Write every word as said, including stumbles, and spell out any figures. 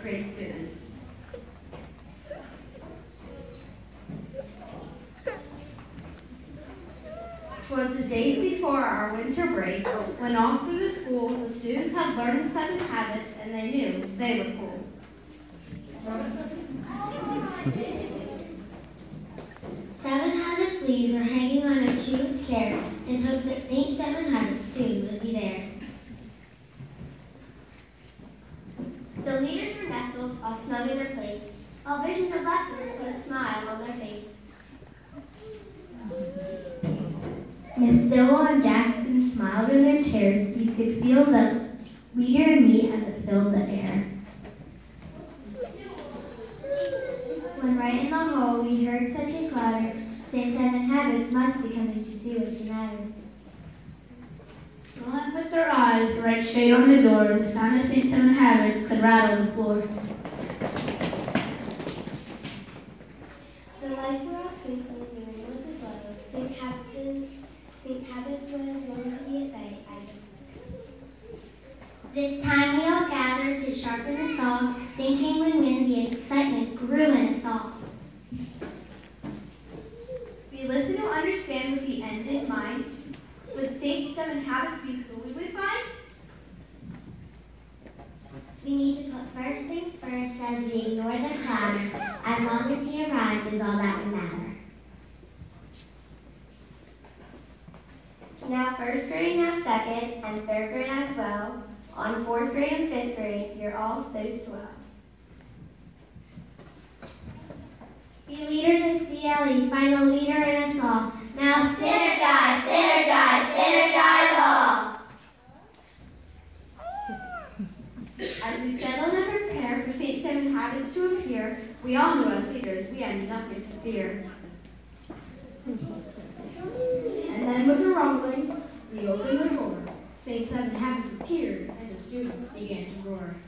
grade students. 'Twas the days before our winter break, when all through the school the students had learned the seven habits and they knew they were cool. Seven Habits leaves were hanging on a tree with care in hopes that Saint Seven Habits soon would be there. The leaders were nestled, all snug in their place, all visions of lessons put a smile on their face. Miss Stillwell and Jackson smiled in their chairs. You could feel the leader and me as it filled the air. When right in the hall we heard such a clatter, Saint Seven Habits must be coming to see what's the matter. No one put their eyes right straight on the door. The sound of Saint Seven Habits could rattle the floor. The lights were all twinkling, the room was aglow. Saint Habits, Saint Habits was going to be a sight, I just This time we all gathered to sharpen the saw, thinking would win the excitement grew in us all. We listened to understand with the end in mind. Would Saint Seven Habits be who we would find? We need to put first things first as we ignore the clatter. As long as he arrives is all that would matter. Now first grade, now second, and third grade as well. On fourth grade and fifth grade, you're all so swell. Be leaders in C L E, find a leader in us all. Now synergize, synergize, synergize all. As we settle and prepare for Saint Seven Habits to appear, we all know as leaders we had nothing to fear. And then with a rumbling, we opened the door. Saint Seven Habits appeared, and the students began to roar.